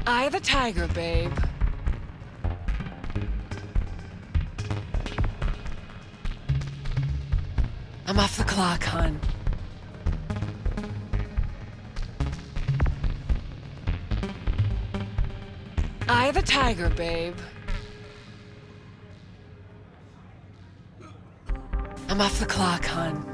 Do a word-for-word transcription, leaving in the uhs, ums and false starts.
Eye of the tiger, babe. I'm off the clock, hon. Eye of the tiger, babe. I'm off the clock, hon.